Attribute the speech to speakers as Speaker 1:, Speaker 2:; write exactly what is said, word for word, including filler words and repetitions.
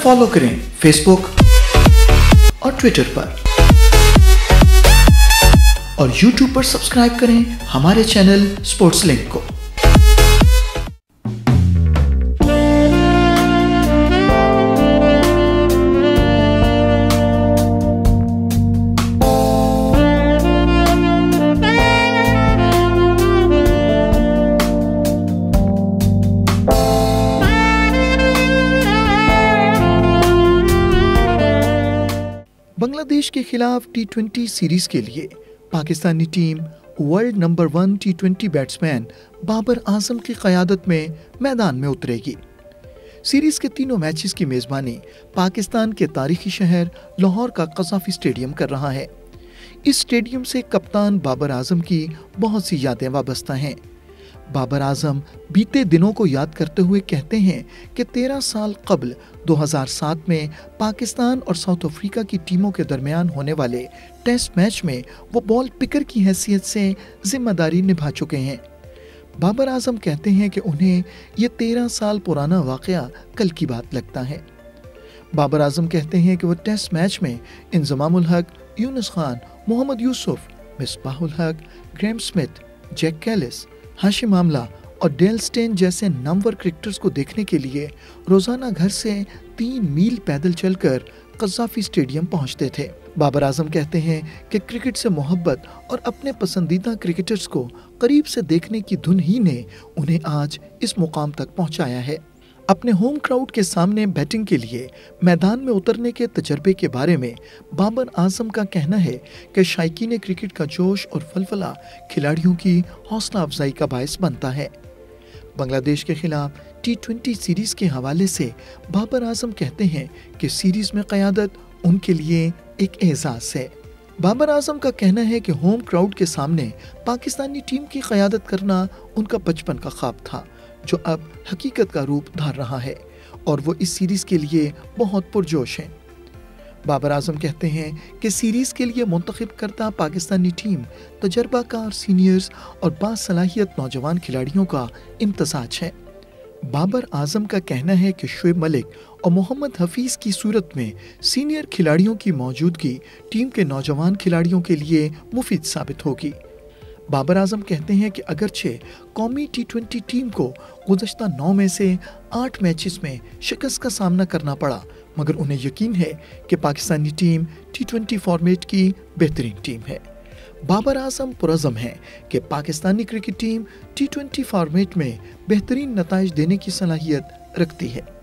Speaker 1: Follow करें Facebook और Twitter पर, और यूट्यूब पर सब्सक्राइब करें हमारे चैनल स्पोर्ट्स लिंक को। बांग्लादेश के खिलाफ टी ट्वेंटी सीरीज के लिए Pakistani team world number one T twenty batsman Babar Azam की क़यादत में मैदान में उतरेगी। सीरीज के तीनों मैचेस की मेज़बानी पाकिस्तान के तारीखी शहर लाहौर का गद्दाफी स्टेडियम कर रहा है। इस स्टेडियम से कप्तान बाबर आजम की बहुत सी यादें वाबस्ता हैं। बाबर आजम बीते दिनों को याद करते हुए कहते हैं कि तेरह साल कबल दो हज़ार सात में पाकिस्तान और साउथ अफ्रीका की टीमों के दरमियान होने वाले टेस्ट मैच में वो बॉल पिकर की हैसियत से जिम्मेदारी निभा चुके हैं। बाबर आजम कहते हैं कि उन्हें ये तेरह साल पुराना वाक़या कल की बात लगता है। बाबर आजम कहते हैं कि वो टेस्ट मैच में इंजमामुल हक, Yunus Khan, Mohammad Yousuf, Misbahul Haq, Graeme Smith, Jacques Kallis, Hashim Amla और डेल स्टेन जैसे नामवर क्रिकेटर्स को देखने के लिए रोजाना घर से तीन मील पैदल चलकर गद्दाफी स्टेडियम पहुंचते थे। बाबर आजम कहते हैं कि क्रिकेट से मोहब्बत और अपने पसंदीदा क्रिकेटर्स को करीब से देखने की धुन ही ने उन्हें आज इस मुकाम तक पहुंचाया है। अपने होम क्राउड के सामने बैटिंग के लिए मैदान में उतरने के तजर्बे के बारे में बाबर आजम का कहना है कि शायकीन क्रिकेट का जोश और फलफला खिलाड़ियों की हौसला अफजाई का बायस बनता है। बांग्लादेश के खिलाफ टी ट्वेंटी सीरीज के हवाले से बाबर आजम कहते हैं कि सीरीज में क़यादत उनके लिए एक एजाज़ है। बाबर आजम का कहना है कि होम क्राउड के सामने पाकिस्तानी टीम की क़यादत करना उनका बचपन का ख्वाब था, जो अब हकीकत का रूप धार रहा है, और वो इस सीरीज के लिए बहुत पुरजोश हैं। बाबर आजम कहते हैं कि सीरीज के लिए मुंतखब करता पाकिस्तानी टीम तजर्बाकार सीनियर्स और बासलाहियत नौजवान खिलाड़ियों का इम्तजाज है। बाबर आजम का कहना है कि शोएब, मलिक और मोहम्मद हफीज की सूरत में सीनियर खिलाड़ियों की मौजूदगी टीम के नौजवान खिलाड़ियों के लिए मुफीद साबित होगी। बाबर आजम कहते हैं कि अगरचे कौमी टी ट्वेंटी टीम को गुज़श्ता नौ में से आठ मैचेस में शिकस्त का सामना करना पड़ा, मगर उन्हें यकीन है कि Pakistani team T twenty format की बेहतरीन टीम है। बाबर आजम पुरज़म है कि Pakistani cricket team T twenty format में बेहतरीन नताइज देने की सलाहियत रखती है।